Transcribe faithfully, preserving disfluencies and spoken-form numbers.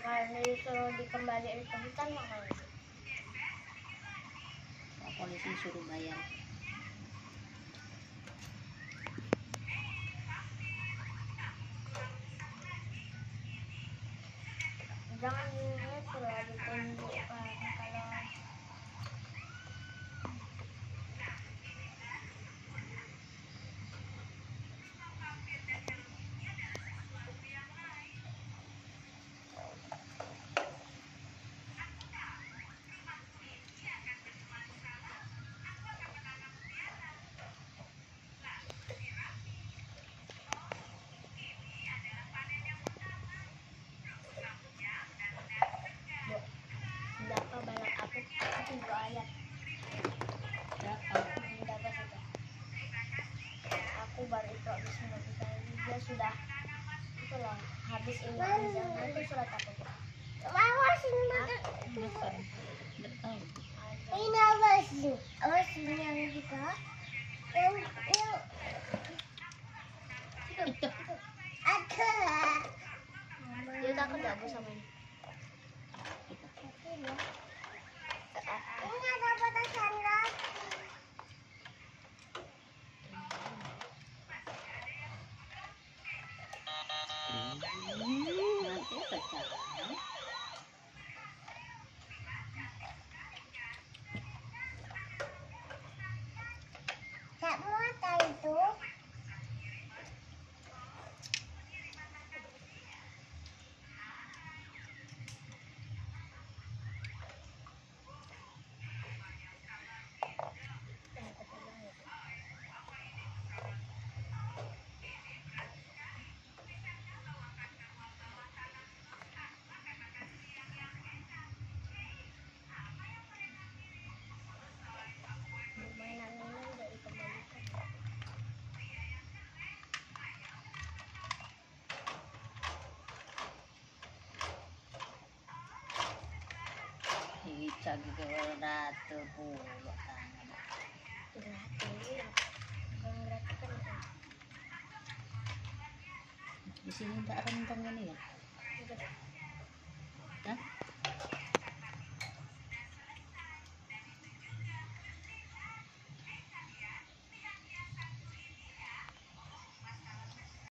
kalau disuruh dikembaliin ke hutan makanya polisi suruh bayar. jangan itu lah ditunjukkan kalau berapa balak aku itu dua ayat Berapa? berapa sudah aku baru ikut bismillah dia sudah itu loh habis ini jangan itu surat apa tuh awas ini makan Bukan. Nggak tahu. ini awas awas ini yang juga yang yang itu ada dia takut nggak bu sama ini ini ada petasan lagi Hmm, nanti pecah. tak muat itu mainan ini udah dikembalikan Icak gitu ratu puluh tangan. gratis bukan gratis kan itu Di sini tak rentang ini ya. Udah.